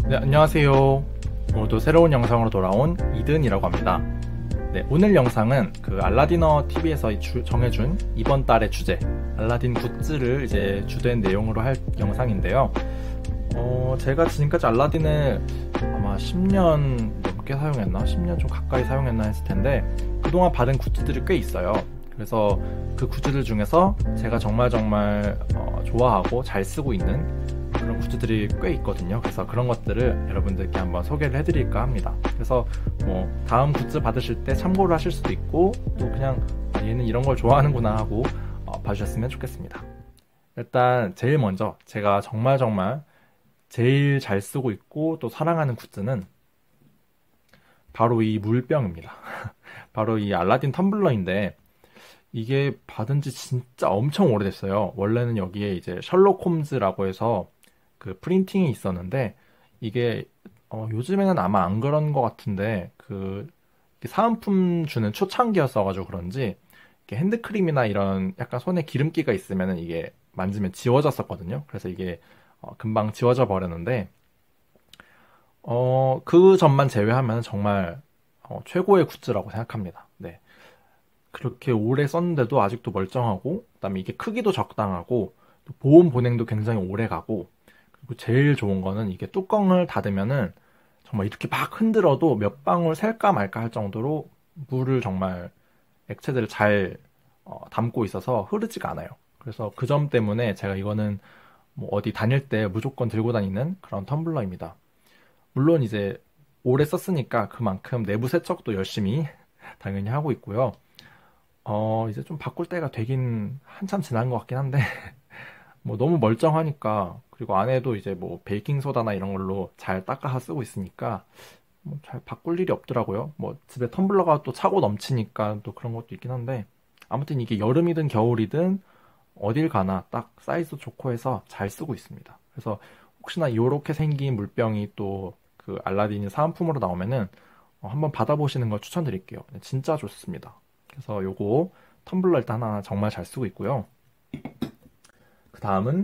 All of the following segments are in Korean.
네, 안녕하세요. 오늘도 새로운 영상으로 돌아온 이든이라고 합니다. 네, 오늘 영상은 그 알라디너 TV에서 정해준 이번 달의 주제, 알라딘 굿즈를 이제 주된 내용으로 할 영상인데요. 제가 지금까지 알라딘을 아마 10년 넘게 사용했나? 10년 좀 가까이 사용했나 했을 텐데, 그동안 받은 굿즈들이 꽤 있어요. 그래서 그 굿즈들 중에서 제가 정말 좋아하고 잘 쓰고 있는 그런 굿즈들이 꽤 있거든요. 그래서 그런 것들을 여러분들께 한번 소개를 해드릴까 합니다. 그래서 뭐 다음 굿즈 받으실 때 참고를 하실 수도 있고, 또 그냥 얘는 이런 걸 좋아하는구나 하고 봐주셨으면 좋겠습니다. 일단 제일 먼저 제가 정말 제일 잘 쓰고 있고 또 사랑하는 굿즈는 바로 이 물병입니다. 바로 이 알라딘 텀블러인데, 이게 받은 지 진짜 엄청 오래됐어요. 원래는 여기에 이제 셜록 홈즈라고 해서 그 프린팅이 있었는데, 이게 요즘에는 아마 안 그런 것 같은데, 그 사은품 주는 초창기였어가지고 그런지 이렇게 핸드크림이나 이런 약간 손에 기름기가 있으면은 이게 만지면 지워졌었거든요. 그래서 이게 금방 지워져 버렸는데, 그 점만 제외하면 정말 최고의 굿즈라고 생각합니다. 네. 그렇게 오래 썼는데도 아직도 멀쩡하고, 그다음에 이게 크기도 적당하고, 또 보온 보냉도 굉장히 오래 가고, 그리고 제일 좋은 거는 이게 뚜껑을 닫으면은 정말 이렇게 막 흔들어도 몇 방울 셀까 말까 할 정도로 물을 정말 액체들을 잘 담고 있어서 흐르지가 않아요. 그래서 그 점 때문에 제가 이거는 뭐 어디 다닐 때 무조건 들고 다니는 그런 텀블러입니다. 물론 이제 오래 썼으니까 그만큼 내부 세척도 열심히 당연히 하고 있고요. 이제 좀 바꿀 때가 되긴 한참 지난 것 같긴 한데, 뭐 너무 멀쩡하니까, 그리고 안에도 이제 뭐 베이킹소다나 이런 걸로 잘 닦아서 쓰고 있으니까, 뭐 잘 바꿀 일이 없더라고요. 뭐 집에 텀블러가 또 차고 넘치니까 또 그런 것도 있긴 한데, 아무튼 이게 여름이든 겨울이든 어딜 가나 딱 사이즈 좋고 해서 잘 쓰고 있습니다. 그래서 혹시나 이렇게 생긴 물병이 또 그 알라딘이 사은품으로 나오면은 한번 받아보시는 걸 추천드릴게요. 진짜 좋습니다. 그래서 요거 텀블러 일단 하나 정말 잘 쓰고 있고요. 그 다음은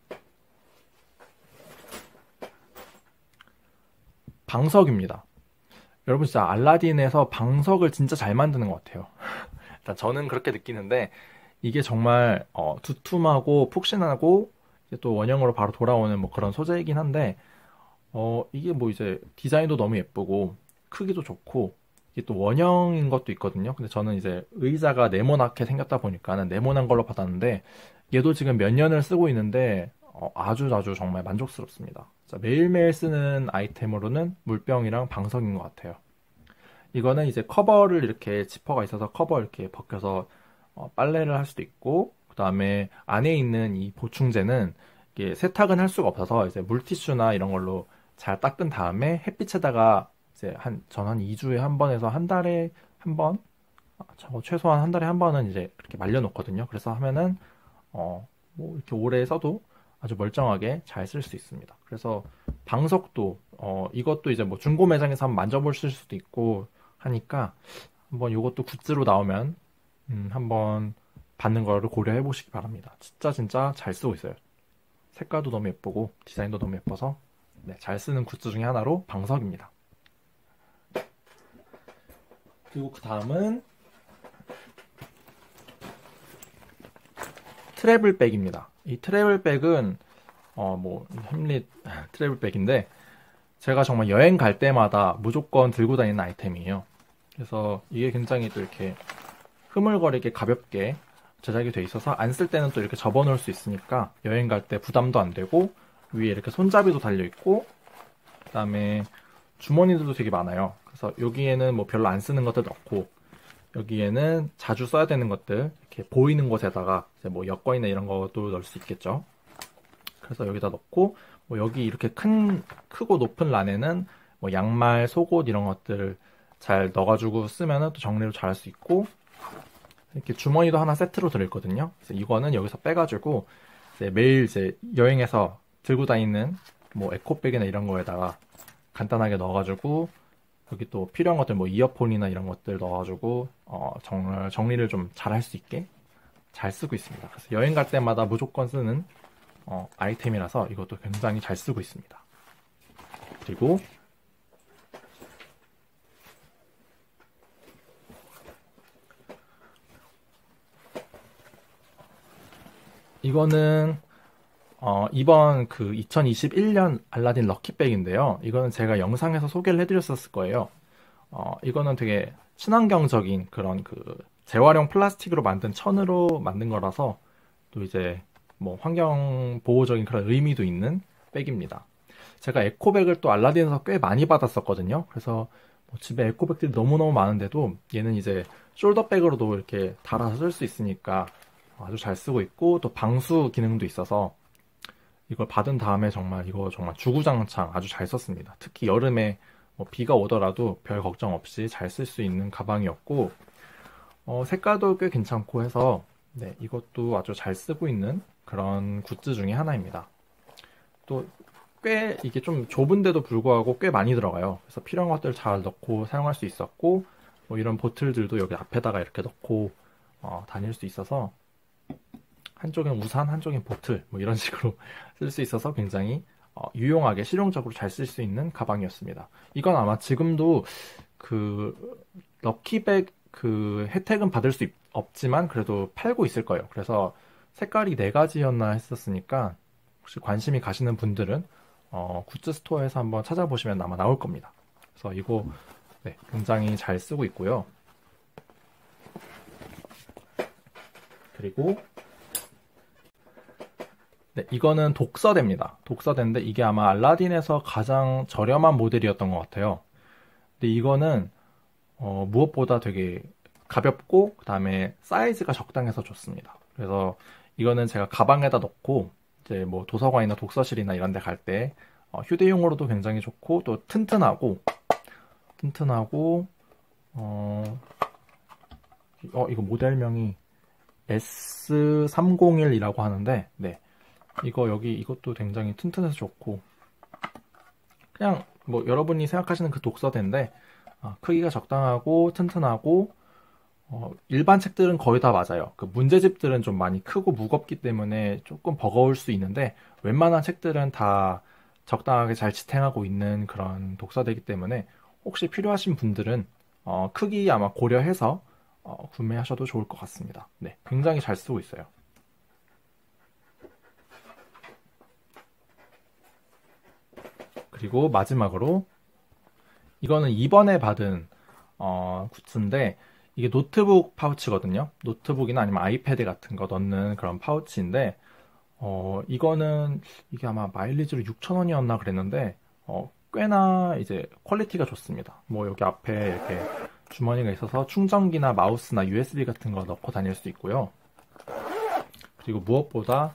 방석입니다. 여러분 진짜 알라딘에서 방석을 진짜 잘 만드는 것 같아요. 일단 저는 그렇게 느끼는데, 이게 정말 두툼하고 푹신하고 또 원형으로 바로 돌아오는 뭐 그런 소재이긴 한데, 이게 뭐 이제 디자인도 너무 예쁘고 크기도 좋고, 이게 또 원형인 것도 있거든요. 근데 저는 이제 의자가 네모나게 생겼다 보니까는 네모난 걸로 받았는데, 얘도 지금 몇 년을 쓰고 있는데 아주 정말 만족스럽습니다. 매일매일 쓰는 아이템으로는 물병이랑 방석인 것 같아요. 이거는 이제 커버를 이렇게 지퍼가 있어서 커버 이렇게 벗겨서 빨래를 할 수도 있고, 그 다음에 안에 있는 이 보충제는 이게 세탁은 할 수가 없어서 이제 물티슈나 이런 걸로 잘 닦은 다음에 햇빛에다가 이제 전 한 2주에 한 번에서 한 달에 한 번, 최소한 한 달에 한 번은 이제 그렇게 말려놓거든요. 그래서 하면은 뭐 이렇게 오래 써도 아주 멀쩡하게 잘 쓸 수 있습니다. 그래서 방석도 이것도 이제 뭐 중고 매장에서 한번 만져보실 수도 있고 하니까, 한번 이것도 굿즈로 나오면 한번 받는 거를 고려해 보시기 바랍니다. 진짜 잘 쓰고 있어요. 색깔도 너무 예쁘고 디자인도 너무 예뻐서 네, 잘 쓰는 굿즈 중에 하나로 방석입니다. 그리고 그 다음은 트래블백입니다. 이 트래블백은 뭐 햄릿 트래블백인데, 제가 정말 여행 갈 때마다 무조건 들고 다니는 아이템이에요. 그래서 이게 굉장히 또 이렇게 흐물거리게 가볍게 제작이 돼 있어서 안 쓸 때는 또 이렇게 접어놓을 수 있으니까 여행 갈 때 부담도 안 되고, 위에 이렇게 손잡이도 달려 있고, 그다음에 주머니들도 되게 많아요. 그래서 여기에는 뭐 별로 안 쓰는 것들 넣고, 여기에는 자주 써야 되는 것들 이렇게 보이는 곳에다가 이제 뭐 여권이나 이런 것도 넣을 수 있겠죠. 그래서 여기다 넣고, 뭐 여기 이렇게 크고 높은 란에는 뭐 양말, 속옷 이런 것들을 잘 넣어가지고 쓰면은 또 정리를 잘 할 수 있고, 이렇게 주머니도 하나 세트로 들어있거든요. 그래서 이거는 여기서 빼가지고 이제 매일 이제 여행에서 들고 다니는 뭐 에코백이나 이런 거에다가 간단하게 넣어가지고, 여기 또 필요한 것들 뭐 이어폰이나 이런 것들 넣어가지고 정리를 좀 잘 할 수 있게 잘 쓰고 있습니다. 그래서 여행 갈 때마다 무조건 쓰는 아이템이라서 이것도 굉장히 잘 쓰고 있습니다. 그리고 이거는 이번 그 2021년 알라딘 럭키백인데요. 이거는 제가 영상에서 소개를 해드렸었을 거예요. 이거는 되게 친환경적인 그런 그 재활용 플라스틱으로 만든 천으로 만든 거라서 또 이제 뭐 환경 보호적인 그런 의미도 있는 백입니다. 제가 에코백을 또 알라딘에서 꽤 많이 받았었거든요. 그래서 뭐 집에 에코백들이 너무너무 많은데도 얘는 이제 숄더백으로도 이렇게 달아서 쓸 수 있으니까 아주 잘 쓰고 있고 또 방수 기능도 있어서 이걸 받은 다음에 정말 이거 정말 주구장창 아주 잘 썼습니다. 특히 여름에 뭐 비가 오더라도 별 걱정 없이 잘 쓸 수 있는 가방이었고 색깔도 꽤 괜찮고 해서 네, 이것도 아주 잘 쓰고 있는 그런 굿즈 중에 하나입니다. 또 꽤 이게 좀 좁은데도 불구하고 꽤 많이 들어가요. 그래서 필요한 것들 잘 넣고 사용할 수 있었고 뭐 이런 보틀들도 여기 앞에다가 이렇게 넣고 다닐 수 있어서 한쪽엔 우산, 한쪽엔 보틀 뭐 이런 식으로 쓸 수 있어서 굉장히 유용하게 실용적으로 잘 쓸 수 있는 가방이었습니다. 이건 아마 지금도 그 럭키백 그 혜택은 받을 수 없지만 그래도 팔고 있을 거예요. 그래서 색깔이 네 가지였나 했었으니까 혹시 관심이 가시는 분들은 굿즈 스토어에서 한번 찾아보시면 아마 나올 겁니다. 그래서 이거 네, 굉장히 잘 쓰고 있고요. 그리고 네, 이거는 독서대입니다. 독서대인데 이게 아마 알라딘에서 가장 저렴한 모델이었던 것 같아요. 근데 이거는 무엇보다 되게 가볍고 그 다음에 사이즈가 적당해서 좋습니다. 그래서 이거는 제가 가방에다 넣고 이제 뭐 도서관이나 독서실이나 이런 데 갈 때 휴대용으로도 굉장히 좋고 또 튼튼하고 이거 모델명이 S301이라고 하는데 네. 이것도 굉장히 튼튼해서 좋고 그냥 뭐 여러분이 생각하시는 그 독서대인데 크기가 적당하고 튼튼하고 일반 책들은 거의 다 맞아요. 그 문제집들은 좀 많이 크고 무겁기 때문에 조금 버거울 수 있는데 웬만한 책들은 다 적당하게 잘 지탱하고 있는 그런 독서대이기 때문에 혹시 필요하신 분들은 크기 아마 고려해서 구매하셔도 좋을 것 같습니다. 네, 굉장히 잘 쓰고 있어요. 그리고 마지막으로 이거는 이번에 받은 굿즈인데 이게 노트북 파우치거든요. 노트북이나 아니면 아이패드 같은 거 넣는 그런 파우치인데 이거는 이게 아마 마일리지로 6,000원이었나 그랬는데 꽤나 이제 퀄리티가 좋습니다. 뭐 여기 앞에 이렇게 주머니가 있어서 충전기나 마우스나 USB 같은 거 넣고 다닐 수 있고요. 그리고 무엇보다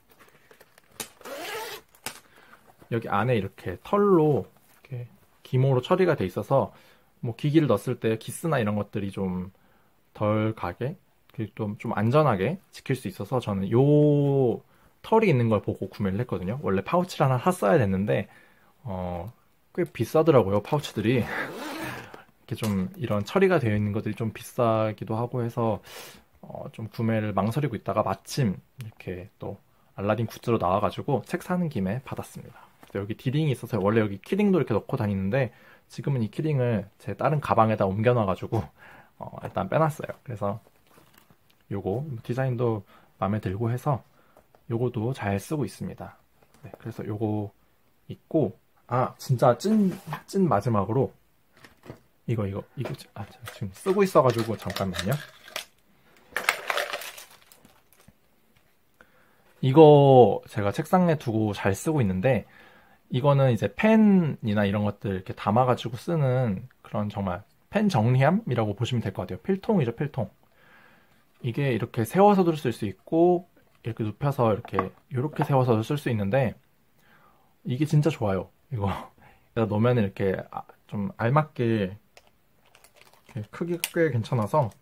여기 안에 이렇게 털로 이렇게 기모로 처리가 돼 있어서 뭐 기기를 넣었을 때 기스나 이런 것들이 좀 덜 가게 그리고 좀 안전하게 지킬 수 있어서 저는 요 털이 있는 걸 보고 구매를 했거든요. 원래 파우치를 하나 샀어야 됐는데 꽤 비싸더라고요. 파우치들이 이렇게 좀 이런 처리가 되어 있는 것들이 좀 비싸기도 하고 해서 좀 구매를 망설이고 있다가 마침 이렇게 또 알라딘 굿즈로 나와가지고 책 사는 김에 받았습니다. 여기 디링이 있어서 원래 여기 키링도 이렇게 넣고 다니는데 지금은 이 키링을 제 다른 가방에다 옮겨놔가지고 일단 빼놨어요. 그래서 요거 디자인도 마음에 들고 해서 요거도 잘 쓰고 있습니다. 네, 그래서 요거 있고 진짜 찐 마지막으로 이거 지금 쓰고 있어가지고 잠깐만요. 이거 제가 책상에 두고 잘 쓰고 있는데 이거는 이제 펜이나 이런 것들 이렇게 담아가지고 쓰는 그런 정말 펜 정리함이라고 보시면 될 것 같아요. 필통이죠, 필통. 이게 이렇게 세워서도 쓸 수 있고 이렇게 눕혀서 이렇게 세워서 쓸 수 있는데 이게 진짜 좋아요. 이거 넣으면 이렇게 좀 알맞게 이렇게 크기가 꽤 괜찮아서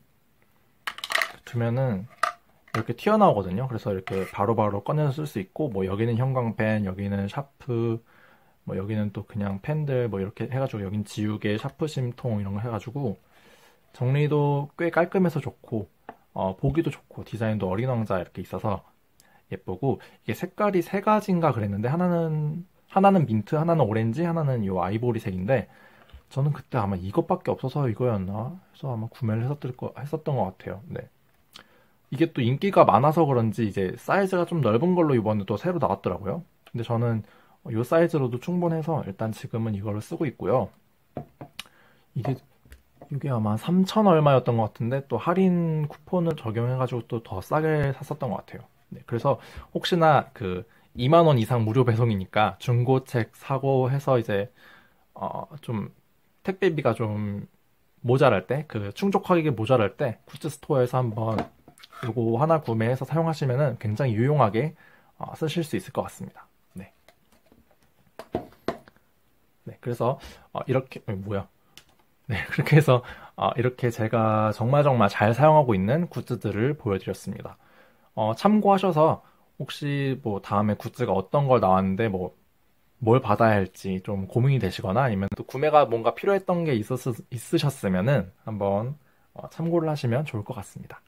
두면은 이렇게 튀어나오거든요. 그래서 이렇게 바로바로 꺼내서 쓸 수 있고 뭐 여기는 형광펜, 여기는 샤프, 뭐 여기는 또 그냥 펜들 뭐 이렇게 해가지고 여긴 지우개, 샤프심통 이런 거 해가지고 정리도 꽤 깔끔해서 좋고 보기도 좋고 디자인도 어린 왕자 이렇게 있어서 예쁘고 이게 색깔이 세 가지인가 그랬는데 하나는 민트, 하나는 오렌지, 하나는 이 아이보리색인데 저는 그때 아마 이것밖에 없어서 이거였나 해서 아마 구매를 했었던 것 같아요. 네. 이게 또 인기가 많아서 그런지 이제 사이즈가 좀 넓은 걸로 이번에 또 새로 나왔더라고요. 근데 저는 이 사이즈로도 충분해서 일단 지금은 이거를 쓰고 있고요. 이게 아마 3천 얼마였던 것 같은데 또 할인 쿠폰을 적용해가지고 또 더 싸게 샀었던 것 같아요. 네, 그래서 혹시나 그 2만 원 이상 무료 배송이니까 중고책 사고 해서 이제 좀 택배비가 좀 모자랄 때, 그 충족하기가 모자랄 때 굿즈 스토어에서 한번 요거 하나 구매해서 사용하시면은 굉장히 유용하게 쓰실 수 있을 것 같습니다. 네. 네, 그래서 이렇게 뭐야? 네, 그렇게 해서 이렇게 제가 정말 정말 잘 사용하고 있는 굿즈들을 보여드렸습니다. 참고하셔서 혹시 뭐 다음에 굿즈가 어떤 걸 나왔는데 뭐 뭘 받아야 할지 좀 고민이 되시거나 아니면 또 구매가 뭔가 필요했던 게 있으셨으면은 한번 참고를 하시면 좋을 것 같습니다.